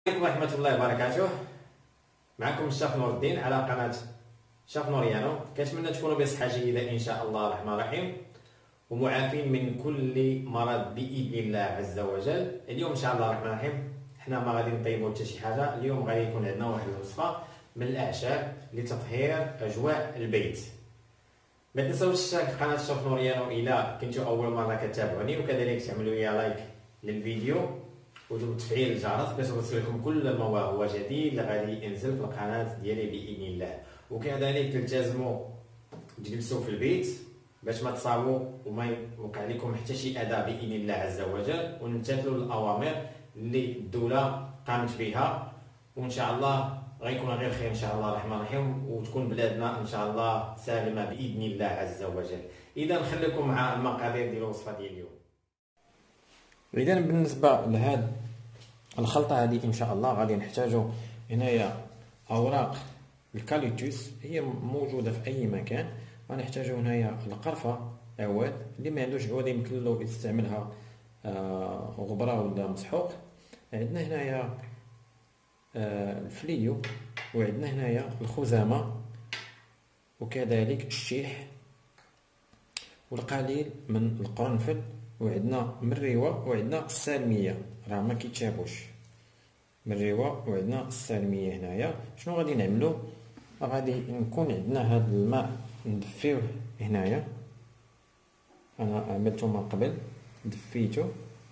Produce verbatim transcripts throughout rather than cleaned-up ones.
عليكم ورحمة الله وبركاته. معكم الشيف نور الدين على قناة شيف نوريانو. كنتمنى تكونوا بصحة جيدة إن شاء الله الرحمن الرحيم ومعافين من كل مرض بإذن الله عز وجل. اليوم إن شاء الله الرحمن الرحيم حنا ما غادي نطيبوا حتى شي حاجة. اليوم غادي يكون عندنا واحد الوصفة من الأعشاب لتطهير أجواء البيت. ما تنساوش قناة الشيف نوريانو إلا كنتو أول مرة كتابعوني، وكذلك تعملوا لي لايك للفيديو وتفعيل الجرس باش توصلكم كل ما هو جديد اللي غادي ينزل في القناه ديالي باذن الله. وكذلك تلتزموا تجلسوا في البيت باش ما تصابوا وما يوقع لكم حتى شي اذى باذن الله عز وجل، ونمتثلوا الاوامر اللي الدوله قامت بها، وان شاء الله غيكون غير خير ان شاء الله الرحمن الرحيم، وتكون بلادنا ان شاء الله سالمه باذن الله عز وجل. اذا نخليكم مع المقادير ديال الوصفه ديال اليوم. اذا بالنسبه لهاد الخلطه هذه ان شاء الله غادي نحتاجوا هنايا اوراق الكاليتوس، هي موجوده في اي مكان. غنحتاجوا هنايا القرفه عواد، اللي ما عندوش عواد يمكن له يستعملها آه غبره ولا مسحوق. عندنا هنايا آه الفليو، وعندنا هنايا الخزامه، وكذلك الشيح والقليل من القرنفل، وعندنا مريوه، وعندنا السالميه. راه ما كيتشابوش مريوه وعندنا السالميه. هنايا شنو غادي نعملو؟ غادي نكون عندنا هذا الماء ندفيوه هنايا. انا عملته من قبل دفيته،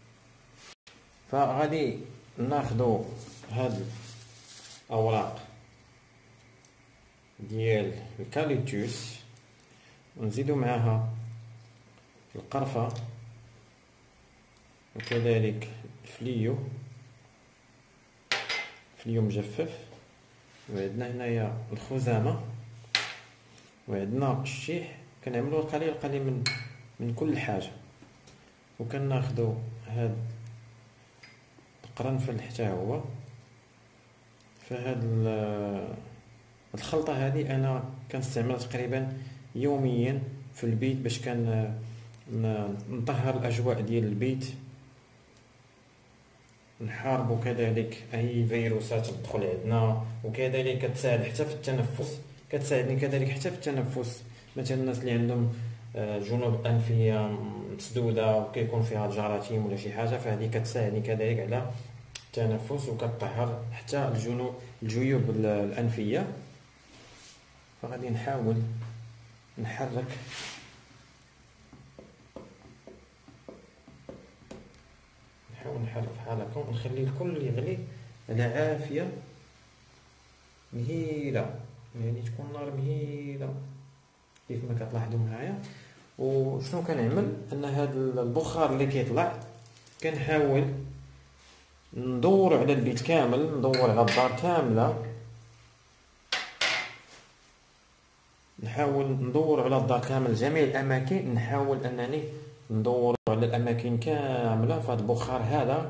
فغادي ناخذوا هاد الاوراق ديال الكاليتوس ونزيدوا معها القرفه وكذلك الفليو فليو مجفف، وعندنا هنايا الخزامه، وعندنا الشيح. كنعملوا القليل قليل من من كل حاجه، وكناخذوا هاد القرنفل حتى هو. فهاد الخلطه هذه انا كنستعملها تقريبا يوميا في البيت باش كان نطهر الاجواء ديال البيت، نحاربوا كذلك اي فيروسات تدخل عندنا، وكذلك كتساعد حتى في التنفس. كتساعدني كذلك حتى في التنفس. مثلا الناس اللي عندهم جنوب انفيه مسدوده وكيكون فيها الجراثيم ولا شي حاجه، فهذه كتساعدني كذلك على التنفس وكتطهر حتى الجنوب الجيوب الانفيه. فغادي نحاول نحرك نحاول نحرك بحال هكا ونخلي الكل يغلي على عافيه مهيله، يعني تكون النار مهيله كيف ما كتلاحظوا معايا. وشنو كنعمل؟ ان هذا البخار اللي كيطلع كنحاول ندور على البيت كامل، ندور على الدار كامله، نحاول ندور على الدار كامل جميع الاماكن، نحاول انني ندور على الاماكن كامله. فهاد البخار هذا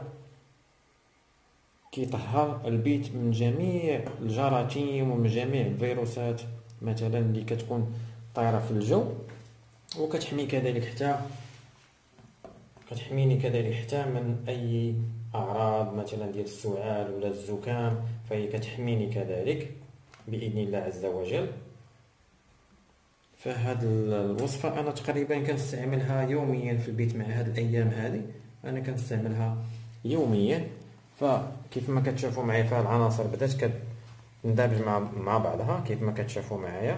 كيطهر البيت من جميع الجراثيم ومن جميع الفيروسات مثلا اللي كتكون طايره في الجو، وكتحمي كذلك حتى كتحميني كذلك حتى من اي اعراض مثلا ديال السعال ولا الزكام، فهي كتحميني كذلك باذن الله عز وجل. فهاد الوصفه انا تقريبا كنستعملها يوميا في البيت. مع هاد الايام هذه انا كنستعملها يوميا. فكيف ما كتشوفوا معايا فيها العناصر بدات كتندمج مع مع بعضها كيف ما كتشوفوا معايا.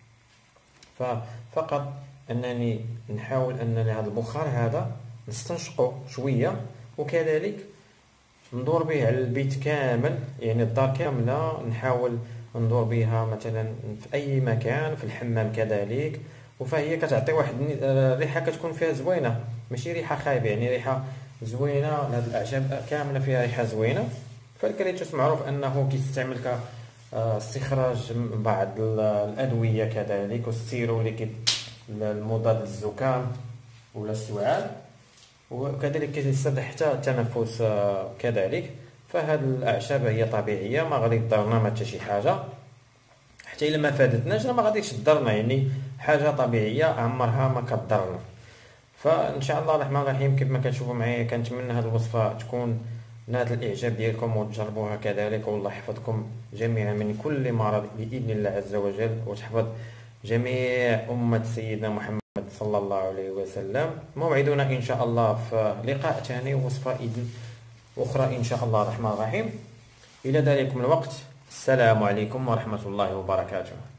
ففقط انني نحاول انني هذا البخار هذا نستنشقه شويه، وكذلك ندور به على البيت كامل، يعني الدار كامله نحاول ندور بها مثلا في اي مكان، في الحمام كذلك. وفهي كتعطي واحد الريحه كتكون فيها زوينه، ماشي ريحه خايبه، يعني ريحه زوينه. هاد الاعشاب كامله فيها ريحه زوينه. فالكاليتوس معروف انه كيستعمل كاستخراج بعض الادويه كذلك، والستيروليك المضاد للزكام ولا السعال، وكذلك كيستخدم حتى التنفس كذلك. فهاد الاعشاب هي طبيعيه، ما غادي تضرنا ما حتى شي حاجه، حتى الا ما فادتناش ما غاديش تضرنا، يعني حاجه طبيعيه عمرها ما كتضرنا. فان شاء الله الرحمن الرحيم كيف ما كتشوفوا معايا كنتمنى هذه الوصفه تكون نالت الاعجاب ديالكم وتجربوها كذلك، والله يحفظكم جميعا من كل مرض باذن الله عز وجل، وتحفظ جميع امه سيدنا محمد صلى الله عليه وسلم. موعدنا ان شاء الله في لقاء ثاني وصفه اخرى ان شاء الله الرحمن الرحيم. الى ذلكم الوقت، السلام عليكم ورحمه الله وبركاته.